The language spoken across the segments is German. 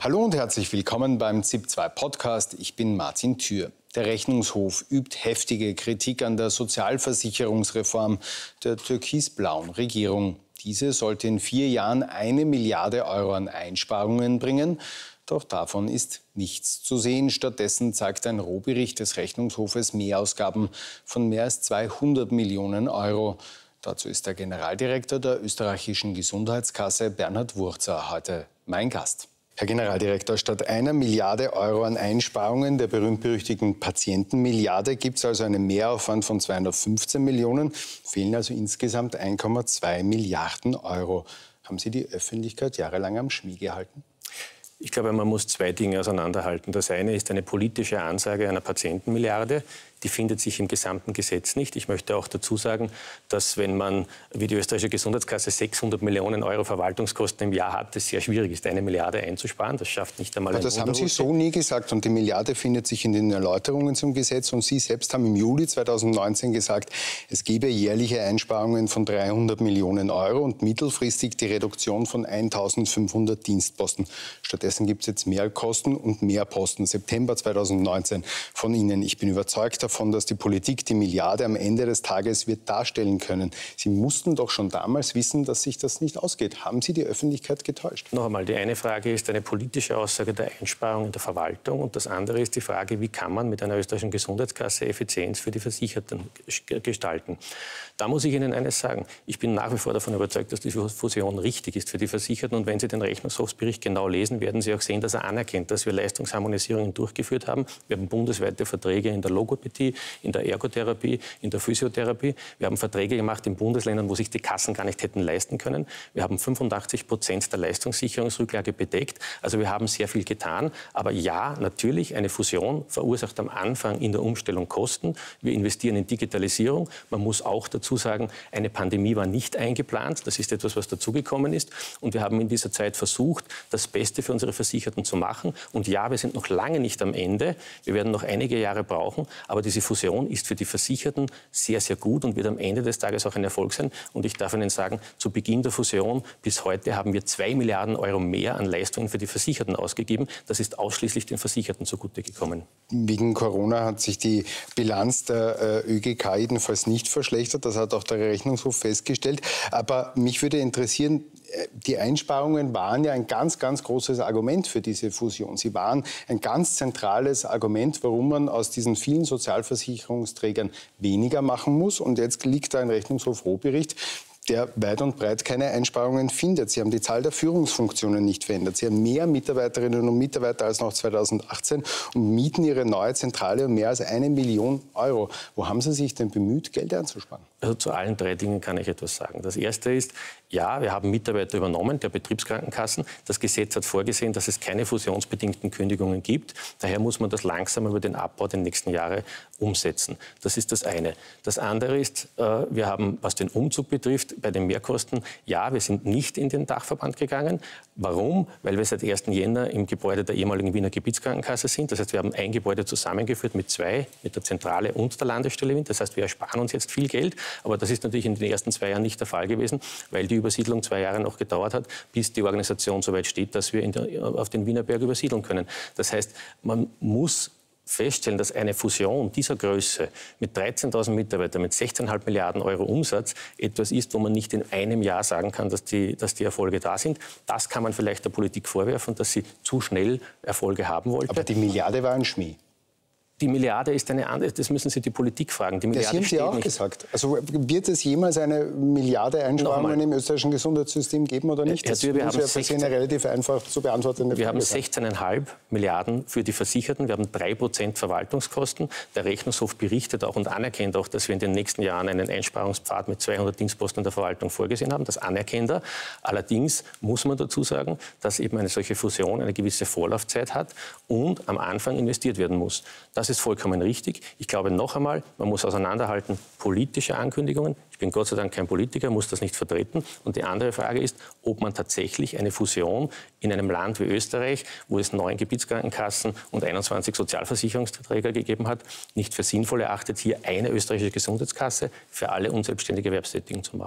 Hallo und herzlich willkommen beim ZIP2 Podcast. Ich bin Martin Thür. Der Rechnungshof übt heftige Kritik an der Sozialversicherungsreform der türkisblauen Regierung. Diese sollte in 4 Jahren 1 Milliarde Euro an Einsparungen bringen. Doch davon ist nichts zu sehen. Stattdessen zeigt ein Rohbericht des Rechnungshofes Mehrausgaben von mehr als 200 Millionen Euro. Dazu ist der Generaldirektor der österreichischen Gesundheitskasse Bernhard Wurzer heute mein Gast. Herr Generaldirektor, statt 1 Milliarde Euro an Einsparungen der berühmt-berüchtigten Patientenmilliarde gibt es also einen Mehraufwand von 215 Millionen, fehlen also insgesamt 1,2 Milliarden Euro. Haben Sie die Öffentlichkeit jahrelang am Schmied gehalten? Ich glaube, man muss 2 Dinge auseinanderhalten. Das eine ist eine politische Ansage einer Patientenmilliarde. Die findet sich im gesamten Gesetz nicht. Ich möchte auch dazu sagen, dass wenn man, wie die österreichische Gesundheitskasse, 600 Millionen Euro Verwaltungskosten im Jahr hat, es sehr schwierig ist, 1 Milliarde einzusparen. Das schafft nicht einmal ein Das haben Sie so nie gesagt. Und die Milliarde findet sich in den Erläuterungen zum Gesetz. Und Sie selbst haben im Juli 2019 gesagt, es gebe jährliche Einsparungen von 300 Millionen Euro und mittelfristig die Reduktion von 1.500 Dienstposten. Stattdessen gibt es jetzt mehr Kosten und mehr Posten. September 2019 von Ihnen. Ich bin überzeugt davon, dass die Politik die Milliarde am Ende des Tages wird darstellen können. Sie mussten doch schon damals wissen, dass sich das nicht ausgeht. Haben Sie die Öffentlichkeit getäuscht? Noch einmal, die eine Frage ist eine politische Aussage der Einsparung in der Verwaltung und das andere ist die Frage, wie kann man mit einer österreichischen Gesundheitskasse Effizienz für die Versicherten gestalten. Da muss ich Ihnen eines sagen. Ich bin nach wie vor davon überzeugt, dass diese Fusion richtig ist für die Versicherten und wenn Sie den Rechnungshofsbericht genau lesen, werden Sie auch sehen, dass er anerkennt, dass wir Leistungsharmonisierungen durchgeführt haben. Wir haben bundesweite Verträge in der Logopädie, in der Ergotherapie, in der Physiotherapie. Wir haben Verträge gemacht in Bundesländern, wo sich die Kassen gar nicht hätten leisten können. Wir haben 85% der Leistungssicherungsrücklage bedeckt. Also wir haben sehr viel getan. Aber ja, natürlich, eine Fusion verursacht am Anfang in der Umstellung Kosten. Wir investieren in Digitalisierung. Man muss auch dazu sagen, eine Pandemie war nicht eingeplant. Das ist etwas, was dazugekommen ist. Und wir haben in dieser Zeit versucht, das Beste für unsere Versicherten zu machen. Und ja, wir sind noch lange nicht am Ende. Wir werden noch einige Jahre brauchen. Aber diese Fusion ist für die Versicherten sehr, sehr gut und wird am Ende des Tages auch ein Erfolg sein. Und ich darf Ihnen sagen, zu Beginn der Fusion bis heute haben wir 2 Milliarden Euro mehr an Leistungen für die Versicherten ausgegeben. Das ist ausschließlich den Versicherten zugute gekommen. Wegen Corona hat sich die Bilanz der ÖGK jedenfalls nicht verschlechtert. Das hat auch der Rechnungshof festgestellt. Aber mich würde interessieren, die Einsparungen waren ja ein ganz, ganz großes Argument für diese Fusion. Sie waren ein ganz zentrales Argument, warum man aus diesen vielen Sozialversicherungsträgern weniger machen muss. Und jetzt liegt da ein Rechnungshof-Rohbericht, der weit und breit keine Einsparungen findet. Sie haben die Zahl der Führungsfunktionen nicht verändert. Sie haben mehr Mitarbeiterinnen und Mitarbeiter als noch 2018 und mieten ihre neue Zentrale um mehr als 1 Million Euro. Wo haben Sie sich denn bemüht, Geld einzusparen? Also zu allen 3 Dingen kann ich etwas sagen. Das erste ist, ja, wir haben Mitarbeiter übernommen, der Betriebskrankenkassen. Das Gesetz hat vorgesehen, dass es keine fusionsbedingten Kündigungen gibt. Daher muss man das langsam über den Abbau der nächsten Jahre umsetzen. Das ist das eine. Das andere ist, wir haben, was den Umzug betrifft, bei den Mehrkosten, ja, wir sind nicht in den Dachverband gegangen. Warum? Weil wir seit 1. Jänner im Gebäude der ehemaligen Wiener Gebietskrankenkasse sind. Das heißt, wir haben ein Gebäude zusammengeführt mit 2, mit der Zentrale und der Landesstelle Wien. Das heißt, wir ersparen uns jetzt viel Geld. Aber das ist natürlich in den ersten 2 Jahren nicht der Fall gewesen, weil die Übersiedlung 2 Jahre noch gedauert hat, bis die Organisation so weit steht, dass wir auf den Wienerberg übersiedeln können. Das heißt, man muss feststellen, dass eine Fusion dieser Größe mit 13.000 Mitarbeitern, mit 16,5 Milliarden Euro Umsatz etwas ist, wo man nicht in einem Jahr sagen kann, dass die Erfolge da sind. Das kann man vielleicht der Politik vorwerfen, dass sie zu schnell Erfolge haben wollte. Aber die Milliarde war ein Schmäh. Die Milliarde ist eine andere, das müssen Sie die Politik fragen. Die Milliarde das haben Sie auch nicht gesagt. Also wird es jemals eine Milliarde Einsparungen im österreichischen Gesundheitssystem geben oder nicht? Das ist eine relativ einfach zu beantwortende Frage. Wir haben 16,5 Milliarden für die Versicherten. Wir haben 3% Verwaltungskosten. Der Rechnungshof berichtet auch und anerkennt auch, dass wir in den nächsten Jahren einen Einsparungspfad mit 200 Dienstposten in der Verwaltung vorgesehen haben. Das anerkennt er. Allerdings muss man dazu sagen, dass eben eine solche Fusion eine gewisse Vorlaufzeit hat und am Anfang investiert werden muss. Das ist vollkommen richtig. Ich glaube noch einmal, man muss auseinanderhalten politische Ankündigungen. Ich bin Gott sei Dank kein Politiker, muss das nicht vertreten. Und die andere Frage ist, ob man tatsächlich eine Fusion in einem Land wie Österreich, wo es 9 Gebietskrankenkassen und 21 Sozialversicherungsträger gegeben hat, nicht für sinnvoll erachtet, hier eine österreichische Gesundheitskasse für alle unselbstständige Erwerbstätigen zu machen.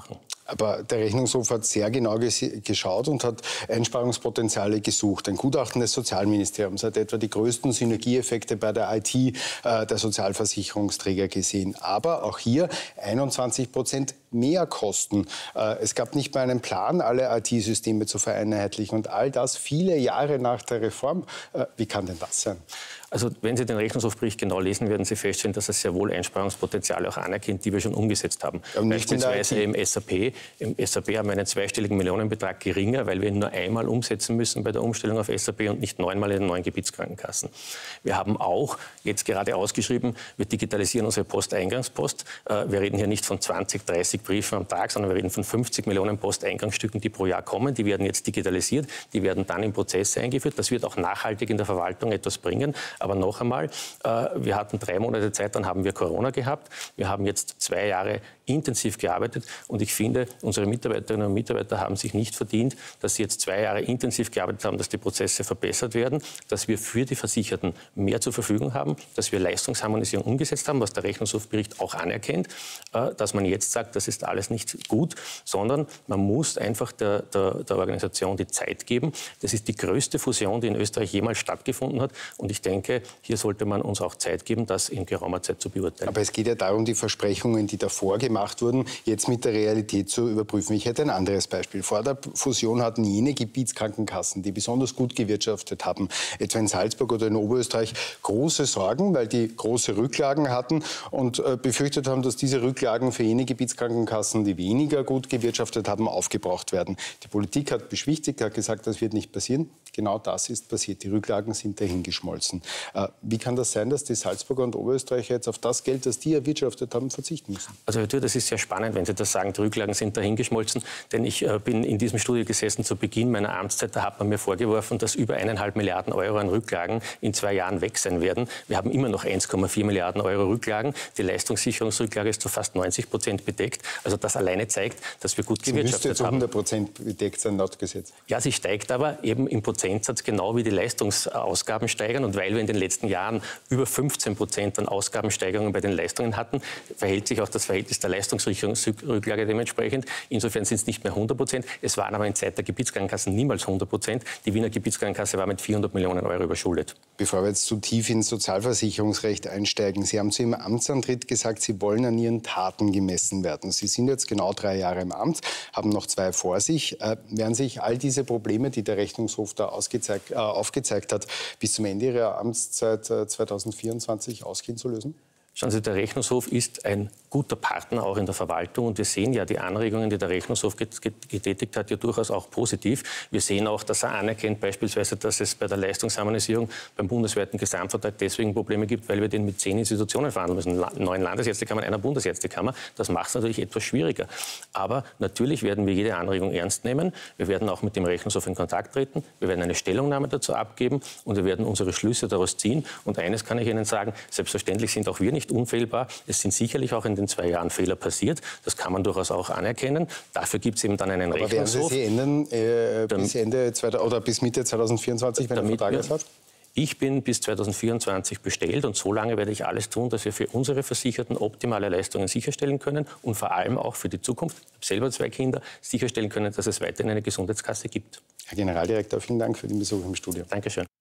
Aber der Rechnungshof hat sehr genau geschaut und hat Einsparungspotenziale gesucht. Ein Gutachten des Sozialministeriums hat etwa die größten Synergieeffekte bei der IT der Sozialversicherungsträger gesehen. Aber auch hier 21% mehr Kosten. Es gab nicht mal einen Plan, alle IT-Systeme zu vereinheitlichen. Und all das viele Jahre nach der Reform. Wie kann denn das sein? Also wenn Sie den Rechnungshofbericht genau lesen, werden Sie feststellen, dass es sehr wohl Einsparungspotenziale auch anerkennt, die wir schon umgesetzt haben. Beispielsweise im SAP. Im SAP haben wir einen zweistelligen Millionenbetrag geringer, weil wir ihn nur einmal umsetzen müssen bei der Umstellung auf SAP und nicht 9-mal in den neuen Gebietskrankenkassen. Wir haben auch jetzt gerade ausgeschrieben, wir digitalisieren unsere Posteingangspost. Wir reden hier nicht von 20, 30 Briefen am Tag, sondern wir reden von 50 Millionen Posteingangsstücken, die pro Jahr kommen. Die werden jetzt digitalisiert, die werden dann in Prozesse eingeführt. Das wird auch nachhaltig in der Verwaltung etwas bringen. Aber noch einmal, wir hatten 3 Monate Zeit, dann haben wir Corona gehabt. Wir haben jetzt 2 Jahre intensiv gearbeitet und ich finde, unsere Mitarbeiterinnen und Mitarbeiter haben sich nicht verdient, dass sie jetzt 2 Jahre intensiv gearbeitet haben, dass die Prozesse verbessert werden, dass wir für die Versicherten mehr zur Verfügung haben, dass wir Leistungsharmonisierung umgesetzt haben, was der Rechnungshofbericht auch anerkennt, dass man jetzt sagt, das ist alles nicht gut, sondern man muss einfach der Organisation die Zeit geben. Das ist die größte Fusion, die in Österreich jemals stattgefunden hat und ich denke, hier sollte man uns auch Zeit geben, das in geraumer Zeit zu beurteilen. Aber es geht ja darum, die Versprechungen, die davor gemacht wurden, jetzt mit der Realität zu überprüfen. Ich hätte ein anderes Beispiel. Vor der Fusion hatten jene Gebietskrankenkassen, die besonders gut gewirtschaftet haben, etwa in Salzburg oder in Oberösterreich, große Sorgen, weil die große Rücklagen hatten und befürchtet haben, dass diese Rücklagen für jene Gebietskrankenkassen, die weniger gut gewirtschaftet haben, aufgebraucht werden. Die Politik hat beschwichtigt, hat gesagt, das wird nicht passieren. Genau das ist passiert. Die Rücklagen sind dahingeschmolzen. Wie kann das sein, dass die Salzburger und Oberösterreicher jetzt auf das Geld, das die erwirtschaftet haben, verzichten müssen? Also Herr Thür, das ist sehr spannend, wenn Sie das sagen, die Rücklagen sind dahingeschmolzen. Denn ich bin in diesem Studio gesessen zu Beginn meiner Amtszeit. Da hat man mir vorgeworfen, dass über 1,5 Milliarden Euro an Rücklagen in 2 Jahren weg sein werden. Wir haben immer noch 1,4 Milliarden Euro Rücklagen. Die Leistungssicherungsrücklage ist zu fast 90% bedeckt. Also das alleine zeigt, dass wir gut gewirtschaftet haben. Sie müsste zu 100% bedeckt sein, laut Gesetz. Ja, sie steigt aber eben im Prozentsatz genau wie die Leistungsausgaben steigern. Und weil wir in den letzten Jahren über 15% an Ausgabensteigerungen bei den Leistungen hatten, verhält sich auch das Verhältnis der Leistungsrücklage dementsprechend. Insofern sind es nicht mehr 100%. Es waren aber in Zeit der Gebietskrankenkassen niemals 100%. Die Wiener Gebietskrankenkasse war mit 400 Millionen Euro überschuldet. Bevor wir jetzt zu tief ins Sozialversicherungsrecht einsteigen, Sie haben zu Ihrem Amtsantritt gesagt, Sie wollen an Ihren Taten gemessen werden. Sie sind jetzt genau 3 Jahre im Amt, haben noch 2 vor sich. Werden sich all diese Probleme, die der Rechnungshof da aufgezeigt hat, bis zum Ende Ihrer Amtszeit 2024 ausgehen zu lösen? Schauen Sie, der Rechnungshof ist ein guter Partner auch in der Verwaltung und wir sehen ja die Anregungen, die der Rechnungshof getätigt hat, ja durchaus auch positiv. Wir sehen auch, dass er anerkennt beispielsweise, dass es bei der Leistungsharmonisierung beim bundesweiten Gesamtvertrag deswegen Probleme gibt, weil wir den mit 10 Institutionen verhandeln müssen. 9 Landesärztekammern, einer Bundesärztekammer. Das macht es natürlich etwas schwieriger. Aber natürlich werden wir jede Anregung ernst nehmen. Wir werden auch mit dem Rechnungshof in Kontakt treten. Wir werden eine Stellungnahme dazu abgeben und wir werden unsere Schlüsse daraus ziehen. Und eines kann ich Ihnen sagen, selbstverständlich sind auch wir nicht unfehlbar. Es sind sicherlich auch in den 2 Jahren Fehler passiert. Das kann man durchaus auch anerkennen. Dafür gibt es eben dann einen Rechnungshof. Aber werden Sie sie ändern bis Mitte 2024, wenn der Vertrag erfasst? Ich bin bis 2024 bestellt und so lange werde ich alles tun, dass wir für unsere Versicherten optimale Leistungen sicherstellen können und vor allem auch für die Zukunft, ich habe selber 2 Kinder, sicherstellen können, dass es weiterhin eine Gesundheitskasse gibt. Herr Generaldirektor, vielen Dank für den Besuch im Studio. Dankeschön.